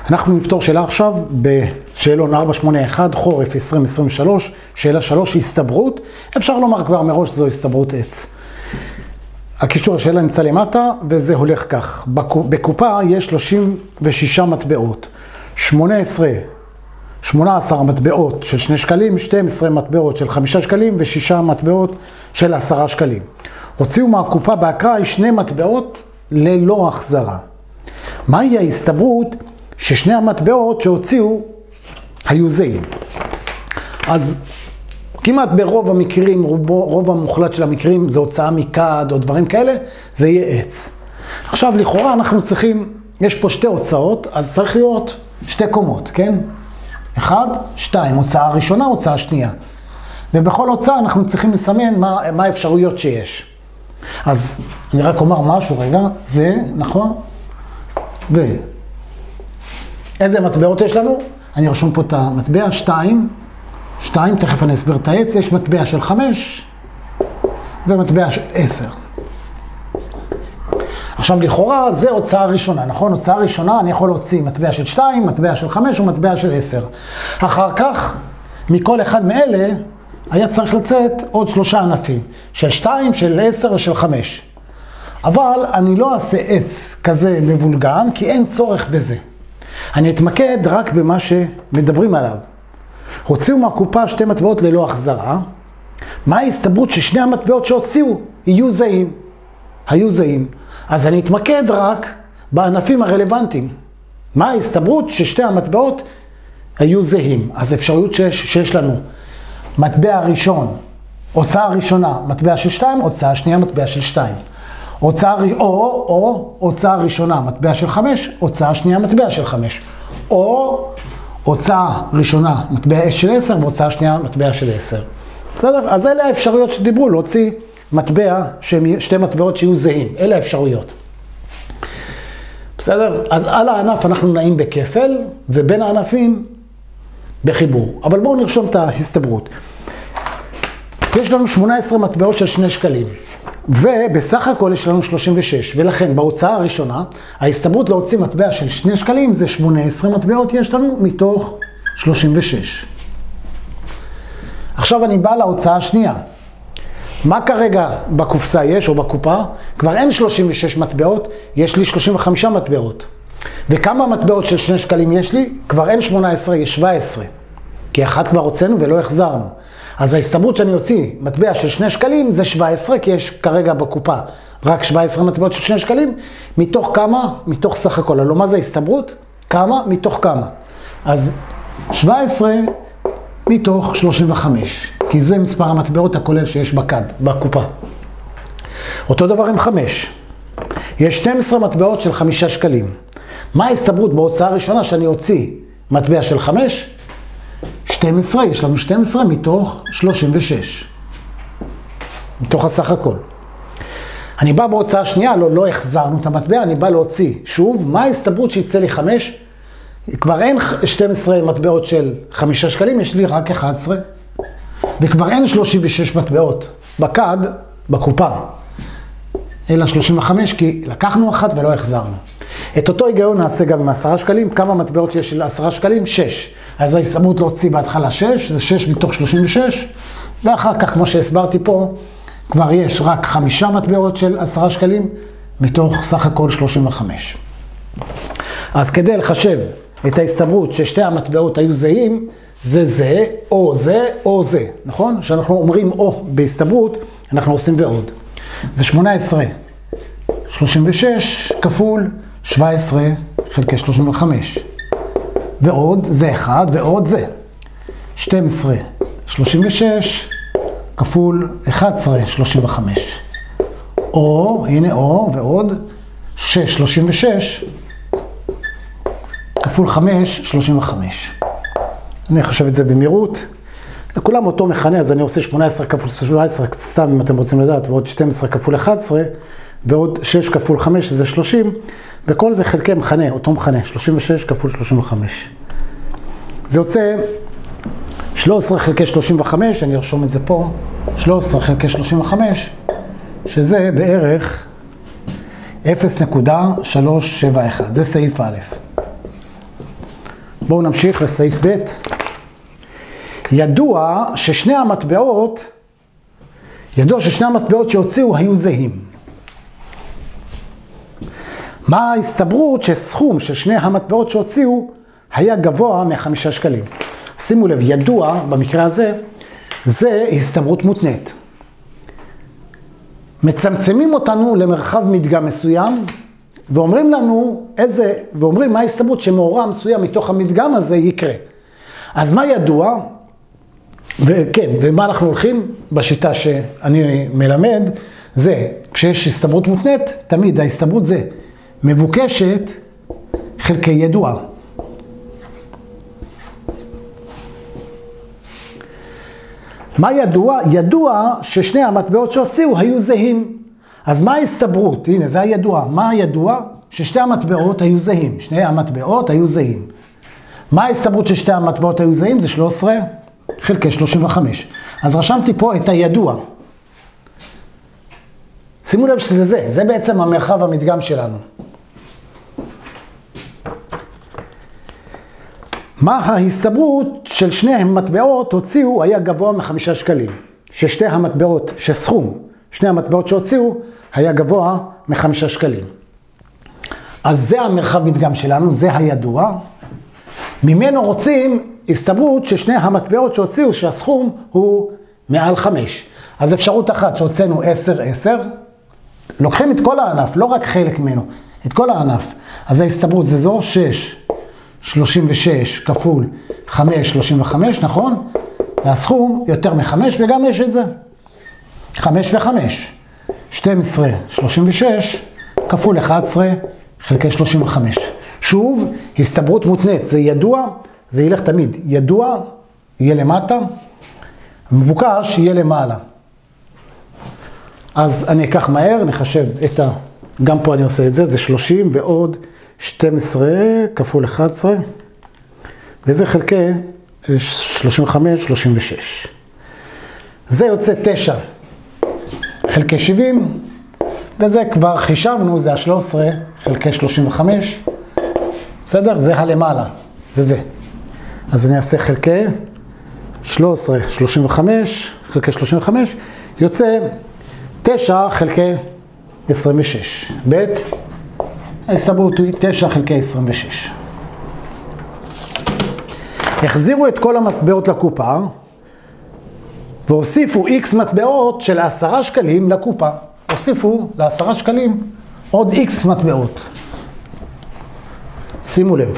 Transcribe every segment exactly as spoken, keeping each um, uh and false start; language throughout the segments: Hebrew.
אנחנו נפתור שאלה עכשיו בשאלון ארבע שמונה אחת, חורף עשרים עשרים ושלוש, שאלה שלוש, הסתברות. אפשר לומר כבר מראש זו הסתברות עץ. הקישור השאלה נמצא למטה, וזה הולך כך. בקופה יש שלושים ושש מטבעות. שמונה עשרה, שמונה עשרה מטבעות של שני שקלים, שתים עשרה מטבעות של חמישה שקלים, ושישה מטבעות של עשרה שקלים. הוציאו מהקופה באקראי שני מטבעות ללא החזרה. מהי ההסתברות ששני המטבעות שהוציאו היו זהים? אז כמעט ברוב המקרים, רוב, רוב המוחלט של המקרים, זה הוצאה מכד או דברים כאלה, זה יהיה עץ. עכשיו לכאורה אנחנו צריכים, יש פה שתי הוצאות, אז צריך להיות שתי קומות, כן? אחד, שתיים, הוצאה ראשונה, הוצאה שנייה. ובכל הוצאה אנחנו צריכים לסמן מה, מה האפשרויות שיש. אז אני רק אומר משהו רגע, זה נכון? ו... איזה מטבעות יש לנו? אני רשום פה את המטבע, שתיים, שתיים, תכף אני אסביר את העץ, יש מטבע של חמש ומטבע של עשר. עכשיו לכאורה זה הוצאה ראשונה, נכון? הוצאה ראשונה אני יכול להוציא מטבע של שתיים, מטבע של חמש ומטבע של עשר. אחר כך, מכל אחד מאלה, היה צריך לצאת עוד שלושה ענפים, של שתיים, של עשר ושל חמש. אבל אני לא אעשה עץ כזה מבולגן, כי אין צורך בזה. אני אתמקד רק במה שמדברים עליו. הוציאו מהקופה שתי מטבעות ללא החזרה. מה ההסתברות ששני המטבעות שהוציאו יהיו זהים? היו זהים. אז אני אתמקד רק בענפים הרלוונטיים. מה ההסתברות ששתי המטבעות היו זהים? אז אפשרויות שיש, שיש לנו. מטבע ראשון, הוצאה ראשונה, מטבע של שתיים, הוצאה שנייה, מטבע של שתיים. הוצאה, או, או, הוצאה ראשונה, מטבע של חמש, הוצאה שנייה, מטבע של חמש. או, הוצאה ראשונה, מטבע של עשר, והוצאה שנייה, מטבע של עשר. בסדר? אז אלה האפשרויות שדיברו, להוציא מטבע, שתי מטבעות שיהיו זהים. אלה האפשרויות. בסדר? אז על הענף אנחנו נעים בכפל, ובין הענפים בחיבור. אבל בואו נרשום את ההסתברות. יש לנו שמונה עשרה מטבעות של שני שקלים. ובסך הכל יש לנו שלושים ושש, ולכן בהוצאה הראשונה, ההסתברות להוציא מטבע של שני שקלים זה שמונה עשרה מטבעות יש לנו מתוך שלושים ושש. עכשיו אני בא להוצאה השנייה. מה כרגע בקופסה יש או בקופה? כבר אין שלושים ושש מטבעות, יש לי שלושים וחמש מטבעות. וכמה מטבעות של שני שקלים יש לי? כבר אין שמונה עשרה, יש שבע עשרה. כי אחת כבר הוצאנו ולא החזרנו. אז ההסתברות שאני אוציא מטבע של שני שקלים זה שבע עשרה, כי יש כרגע בקופה רק שבע עשרה מטבעות של שני שקלים, מתוך כמה? מתוך סך הכל. הלוא מה זה ההסתברות? כמה? מתוך כמה. אז שבע עשרה מתוך שלושים וחמש, כי זה מספר המטבעות הכולל שיש בקד, בקופה. אותו דבר עם חמש. יש שתים עשרה מטבעות של חמישה שקלים. מה ההסתברות בהוצאה הראשונה שאני אוציא מטבע של חמש? שתים עשרה, יש לנו שתים עשרה מתוך שלושים ושש. מתוך הסך הכל. אני בא בהוצאה שנייה, לא, לא החזרנו את המטבע, אני בא להוציא. שוב, מה ההסתברות שיצא לי חמש? כבר אין שתים עשרה מטבעות של חמישה שקלים, יש לי רק אחת עשרה. וכבר אין שלושים ושש מטבעות בקד, בקופה. אלא שלושים וחמש, כי לקחנו אחת ולא החזרנו. את אותו היגיון נעשה גם עם עשרה שקלים. כמה מטבעות יש של עשרה שקלים? שש. אז ההסתברות להוציא בהתחלה שש, זה שש מתוך שלושים ושש. ואחר כך, כמו שהסברתי פה, כבר יש רק חמישה מטבעות של עשרה שקלים, מתוך סך הכל שלושים וחמש. אז כדי לחשב את ההסתברות ששתי המטבעות היו זהים, זה זה, או זה, או זה. נכון? כשאנחנו אומרים או בהסתברות, אנחנו עושים ועוד. זה שמונה עשרה, שלושים ושש כפול שבע עשרה חלקי שלושים וחמש. ועוד זה אחד, ועוד זה. שתים עשרה, שלושים ושש כפול אחת עשרה, שלושים וחמש. או, הנה או, ועוד שש, שלושים ושש כפול חמש, שלושים וחמש. אני חושב את זה במהירות. לכולם אותו מכנה, אז אני עושה שמונה עשרה כפול שבע עשרה, סתם אם אתם רוצים לדעת, ועוד שתים עשרה כפול אחת עשרה, ועוד שש כפול חמש, שזה שלושים, וכל זה חלקי מכנה, אותו מכנה, שלושים ושש כפול שלושים וחמש. זה יוצא שלוש עשרה חלקי שלושים וחמש, אני ארשום את זה פה, שלוש עשרה חלקי שלושים וחמש, שזה בערך אפס נקודה שלוש שבע אחת, זה סעיף א'. בואו נמשיך לסעיף ב'. ידוע ששני המטבעות, ידוע ששני המטבעות שהוציאו היו זהים. מה ההסתברות שסכום של שני המטבעות שהוציאו היה גבוה מחמישה שקלים? שימו לב, ידוע במקרה הזה, זה הסתברות מותנית. מצמצמים אותנו למרחב מדגם מסוים, ואומרים לנו איזה, ואומרים מה ההסתברות שמאורע מסוים מתוך המדגם הזה יקרה. אז מה ידוע? וכן, ומה אנחנו הולכים בשיטה שאני מלמד, זה כשיש הסתברות מותנית, תמיד ההסתברות זה מבוקשת חלקי ידוע. מה ידוע? ידוע ששני המטבעות שהוציאו היו זהים. אז מה ההסתברות? הנה, זה הידוע. מה הידוע? ששתי המטבעות היו זהים. שני המטבעות היו זהים. מה ההסתברות ששתי המטבעות היו זהים? זה שלוש עשרה חלקי שלושים וחמש. אז רשמתי פה את הידוע. שימו לב שזה זה. זה בעצם המרחב המדגם שלנו. מה ההסתברות של שני המטבעות הוציאו היה גבוה מחמישה שקלים? ששתי המטבעות, שסכום, שני המטבעות שהוציאו היה גבוה מחמישה שקלים. אז זה המרחב מדגם שלנו, זה הידוע. ממנו רוצים הסתברות ששני המטבעות שהוציאו שהסכום הוא מעל חמש. אז אפשרות אחת שהוצאנו עשר עשר, לוקחים את כל הענף, לא רק חלק ממנו, את כל הענף. אז ההסתברות זה זו שש. שלושים ושש כפול חמש, שלושים וחמש, נכון? והסכום יותר מחמש, וגם יש את זה. חמש וחמש. שתים עשרה, שלושים ושש, כפול אחת עשרה, חלקי שלושים וחמש. שוב, הסתברות מותנית. זה ידוע, זה ילך תמיד. ידוע, יהיה למטה, מבוקש, יהיה למעלה. אז אני אקח מהר, נחשב את ה... גם פה אני עושה את זה, זה שלושים ועוד... שתים עשרה כפול אחת עשרה, וזה חלקי שלושים וחמש, שלושים ושש. זה יוצא תשע חלקי שבעים, וזה כבר חישבנו, זה ה-שלוש עשרה חלקי שלושים וחמש. בסדר? זה הלמעלה, זה זה. אז אני אעשה חלקי שלוש עשרה, שלושים וחמש, חלקי שלושים וחמש, יוצא תשע חלקי עשרים ושש. ב' ההסתברות היא תשע חלקי עשרים ושש. החזירו את כל המטבעות לקופה, והוסיפו X מטבעות של עשרה שקלים לקופה. הוסיפו לעשרה שקלים עוד X מטבעות. שימו לב.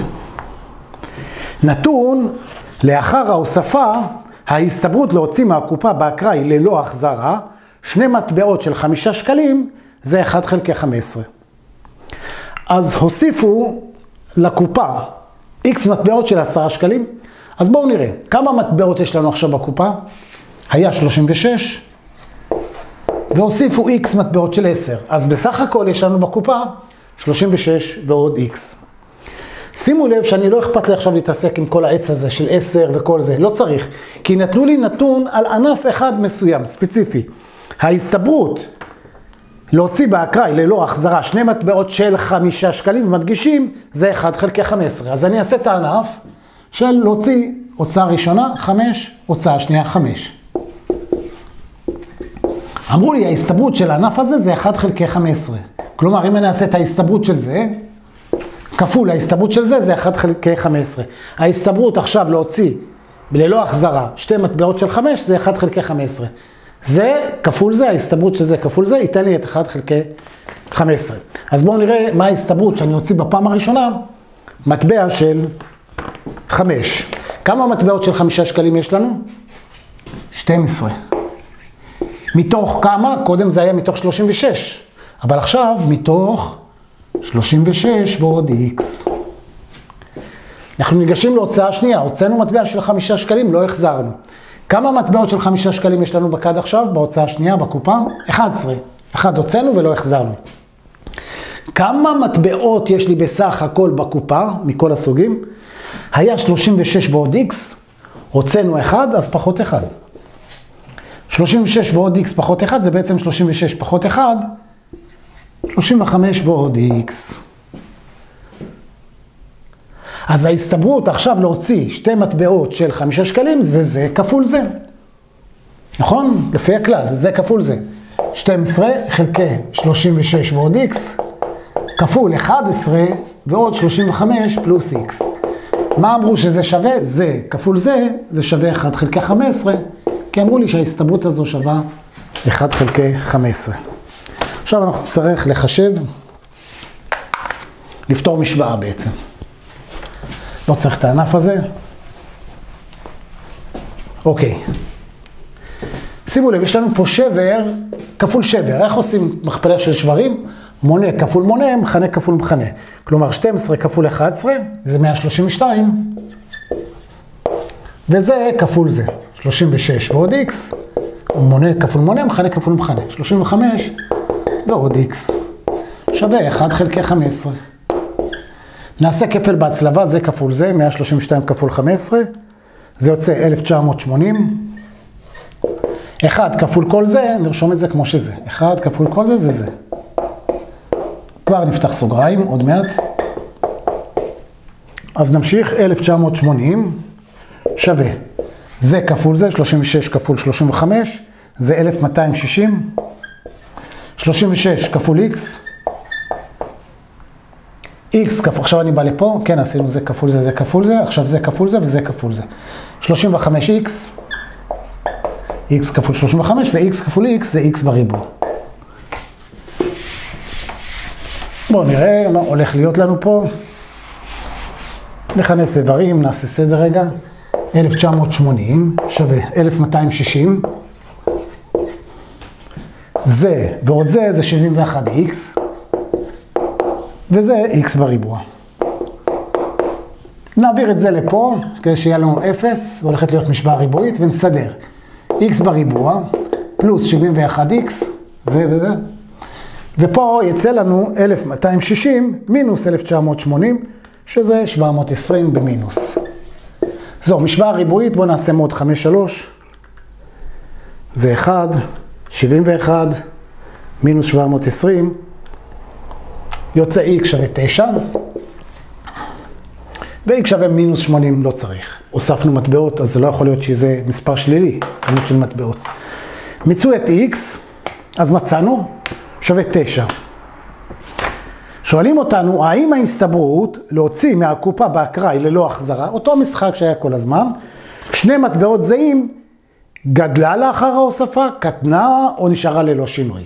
נתון, לאחר ההוספה, ההסתברות להוציא מהקופה באקראי ללא החזרה, שני מטבעות של חמישה שקלים, זה אחד חלקי חמש עשרה. אז הוסיפו לקופה X מטבעות של עשרה שקלים. אז בואו נראה, כמה מטבעות יש לנו עכשיו בקופה? היה שלושים ושש, והוסיפו X מטבעות של עשר. אז בסך הכל יש לנו בקופה שלושים ושש ועוד X. שימו לב שאני לא אכפת לי עכשיו להתעסק עם כל העץ הזה של עשר וכל זה, לא צריך. כי נתנו לי נתון על ענף אחד מסוים, ספציפי. ההסתברות להוציא באקראי ללא החזרה שני מטבעות של חמישה שקלים, ומדגישים, זה אחד חלקי חמש עשרה. אז אני אעשה את הענף של להוציא הוצאה ראשונה, חמש, הוצאה שנייה, חמש. אמרו לי, ההסתברות של הענף הזה זה אחד חלקי חמש עשרה. כלומר, אם אני אעשה את ההסתברות של זה, כפול ההסתברות של זה, זה אחד חלקי חמש עשרה. ההסתברות עכשיו להוציא ללא החזרה שתי מטבעות של חמש, זה אחד חלקי חמש עשרה. זה כפול זה, ההסתברות של זה כפול זה, ייתן לי את אחד חלקי חמש עשרה. אז בואו נראה מה ההסתברות שאני אוציא בפעם הראשונה, מטבע של חמש. כמה מטבעות של חמישה שקלים יש לנו? שתים עשרה. מתוך כמה? קודם זה היה מתוך שלושים ושש. אבל עכשיו מתוך שלושים ושש ועוד X. אנחנו ניגשים להוצאה שנייה, הוצאנו מטבע של חמישה שקלים, לא החזרנו. כמה מטבעות של חמישה שקלים יש לנו בקד עכשיו, בהוצאה השנייה, בקופה? אחת עשרה. אחד הוצאנו ולא החזרנו. כמה מטבעות יש לי בסך הכל בקופה, מכל הסוגים? היה שלושים ושש ועוד X, הוצאנו אחד, אז פחות אחד. שלושים ושש ועוד X פחות אחד, זה בעצם שלושים ושש פחות אחד, שלושים וחמש ועוד X. אז ההסתברות עכשיו להוציא שתי מטבעות של חמישה שקלים, זה זה כפול זה. נכון? לפי הכלל, זה כפול זה. שתים עשרה חלקי שלושים ושש ועוד x, כפול אחת עשרה ועוד שלושים וחמש פלוס x. מה אמרו שזה שווה? זה כפול זה, זה שווה אחת חלקי חמש עשרה, כי אמרו לי שההסתברות הזו שווה אחת חלקי חמש עשרה. עכשיו אנחנו נצטרך לחשב, לפתור משוואה בעצם. לא צריך את הענף הזה. אוקיי. שימו לב, יש לנו פה שבר כפול שבר. איך עושים מכפלה של שברים? מונה כפול מונה, מכנה כפול מכנה. כלומר, שתים עשרה כפול אחת עשרה, זה מאה שלושים ושתיים. וזה כפול זה. שלושים ושש ועוד x, מונה כפול מונה, מכנה כפול מכנה. שלושים וחמש ועוד x. שווה אחת חלקי חמש עשרה. נעשה כפל בהצלבה, זה כפול זה, מאה שלושים ושתיים כפול חמש עשרה. זה יוצא אלף תשע מאות שמונים. אחד כפול כל זה, נרשום את זה כמו שזה. אחד כפול כל זה, זה זה. כבר נפתח סוגריים, עוד מעט. אז נמשיך, אלף תשע מאות שמונים שווה. זה כפול זה, שלושים ושש כפול שלושים וחמש, זה אלף מאתיים שישים. שלושים ושש כפול x. x כפול, עכשיו אני בא לפה, כן, עשינו זה כפול זה, זה כפול זה, עכשיו זה כפול זה וזה כפול זה. שלושים וחמש x. x כפול שלושים וחמש ו-x כפול x זה x בריבוע. בואו נראה מה הולך להיות לנו פה. נכנס איברים, נעשה סדר רגע. אלף תשע מאות שמונים שווה אלף מאתיים שישים. זה ועוד זה זה שבעים ואחת x. וזה x בריבוע. נעביר את זה לפה, כדי שיהיה לנו אפס, והולכת להיות משוואה ריבועית, ונסדר. x בריבוע, פלוס שבעים ואחת x, זה וזה. ופה יצא לנו אלף מאתיים שישים מינוס אלף תשע מאות שמונים, שזה שבע מאות עשרים במינוס. זו, משוואה ריבועית, בואו נעשה מוד חמש שלוש. זה אחד, שבעים ואחת, מינוס שבע מאות עשרים. יוצא x שווה תשע. ו-x שווה מינוס שמונים, לא צריך. הוספנו מטבעות, אז זה לא יכול להיות שזה מספר שלילי, כמות של מטבעות. מיצו את x, אז מצאנו, שווה תשע. שואלים אותנו, האם ההסתברות להוציא מהקופה באקראי ללא החזרה, אותו משחק שהיה כל הזמן, שני מטבעות זהים, גדלה לאחר ההוספה, קטנה או נשארה ללא שינוי?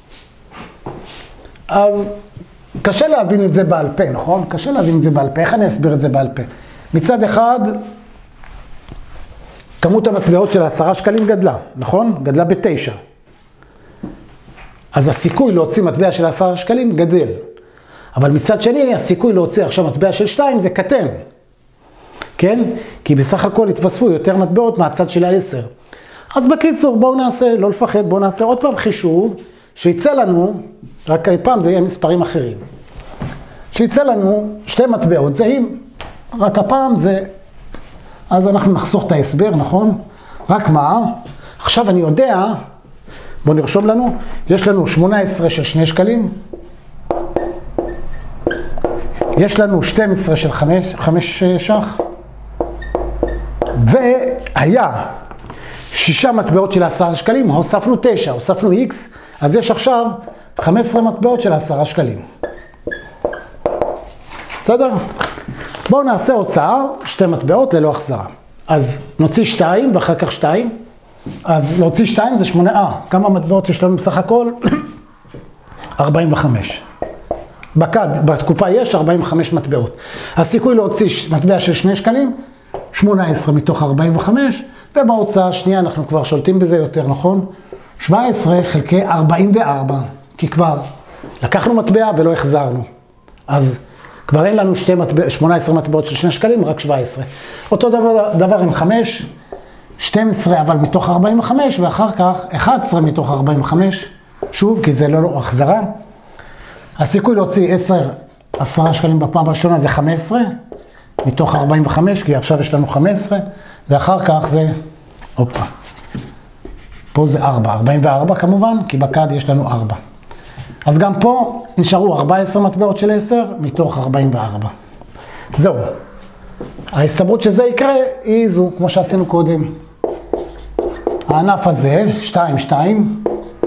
אז קשה להבין את זה בעל פה, נכון? קשה להבין את זה בעל פה. איך אני אסביר את זה בעל פה? מצד אחד, כמות המטבעות של עשרה שקלים גדלה, נכון? גדלה בתשע. אז הסיכוי להוציא מטבע של עשרה שקלים גדל. אבל מצד שני, הסיכוי להוציא עכשיו מטבע של שתיים זה קטן. כן? כי בסך הכל התווספו יותר מטבעות מהצד של העשר. אז בקיצור, בואו נעשה, לא לפחד, בואו נעשה עוד פעם חישוב, שיצא לנו, רק פעם זה יהיה מספרים אחרים. שיצא לנו שתי מטבעות זהים, רק הפעם זה, אז אנחנו נחסוך את ההסבר, נכון? רק מה? עכשיו אני יודע, בואו נרשום לנו, יש לנו שמונה עשרה של שני שקלים, יש לנו שתים עשרה של חמש שח, והיה שישה מטבעות של עשרה שקלים, הוספנו תשע, הוספנו x, אז יש עכשיו חמש עשרה מטבעות של עשרה שקלים. בסדר? בואו נעשה הוצאה, שתי מטבעות ללא החזרה. אז נוציא שתיים ואחר כך שתיים. אז להוציא שתיים זה שמונה, אה, כמה מטבעות יש לנו בסך הכל? ארבעים וחמש. בקד, בתקופה יש ארבעים וחמש מטבעות. הסיכוי להוציא מטבע של שני שקלים, שמונה עשרה מתוך ארבעים וחמש, ובהוצאה השנייה אנחנו כבר שולטים בזה יותר, נכון? שבע עשרה חלקי ארבעים וארבע, כי כבר לקחנו מטבע ולא החזרנו. אז כבר אין לנו שתי מטבע, שמונה עשרה מטבעות של שני שקלים, רק שבע עשרה. אותו דבר, דבר עם חמש, שתים עשרה אבל מתוך ארבעים וחמש, ואחר כך אחת עשרה מתוך ארבעים וחמש, שוב, כי זה לא החזרה. הסיכוי להוציא עשר, עשרה שקלים בפעם הראשונה זה חמש עשרה, מתוך ארבעים וחמש, כי עכשיו יש לנו חמש עשרה, ואחר כך זה, אופה, פה זה ארבע, ארבעים וארבע כמובן, כי בקד יש לנו ארבע. אז גם פה נשארו ארבע עשרה מטבעות של עשר, מתוך ארבעים וארבע. זהו, ההסתברות שזה יקרה היא זו, כמו שעשינו קודם. הענף הזה, שתיים, שתיים,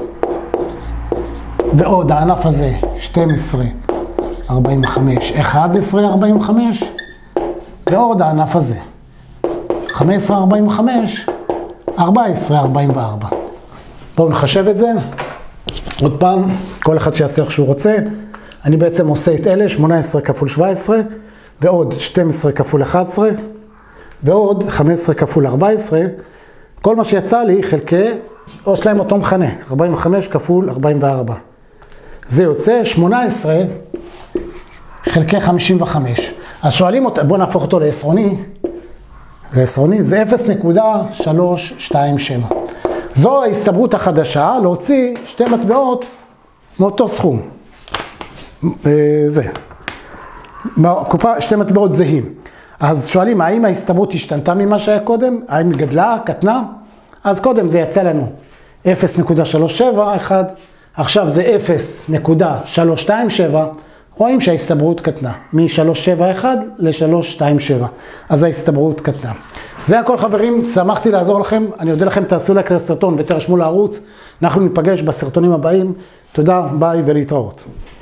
ועוד הענף הזה, שתים עשרה, ארבעים וחמש, אחת עשרה, ארבעים וחמש, ועוד הענף הזה, חמש עשרה, ארבעים וחמש, ארבע עשרה, ארבעים וארבע. בואו נחשב את זה. עוד פעם, כל אחד שיעשה איך שהוא רוצה. אני בעצם עושה את אלה, שמונה עשרה כפול שבע עשרה, ועוד שתים עשרה כפול אחת עשרה, ועוד חמש עשרה כפול ארבע עשרה. כל מה שיצא לי חלקי, או שלהם אותו מכנה, ארבעים וחמש כפול ארבעים וארבע. זה יוצא שמונה עשרה חלקי חמישים וחמש. אז שואלים אותה, בואו נהפוך אותו לעשרוני. זה עשרוני, זה אפס נקודה שלוש שתיים שבע. זו ההסתברות החדשה להוציא שתי מטבעות מאותו סכום. זה. קופה, שתי מטבעות זהים. אז שואלים, האם ההסתברות השתנתה ממה שהיה קודם? האם היא גדלה, קטנה? אז קודם זה יצא לנו אפס נקודה שלוש שבע אחת, עכשיו זה אפס נקודה שלוש שתיים שבע, רואים שההסתברות קטנה, מ-שלוש שבע אחת ל-שלוש שתיים שבע, אז ההסתברות קטנה. זה הכל חברים, שמחתי לעזור לכם, אני אודה לכם, תעשו לייק לסרטון ותרשמו לערוץ, אנחנו ניפגש בסרטונים הבאים, תודה, ביי ולהתראות.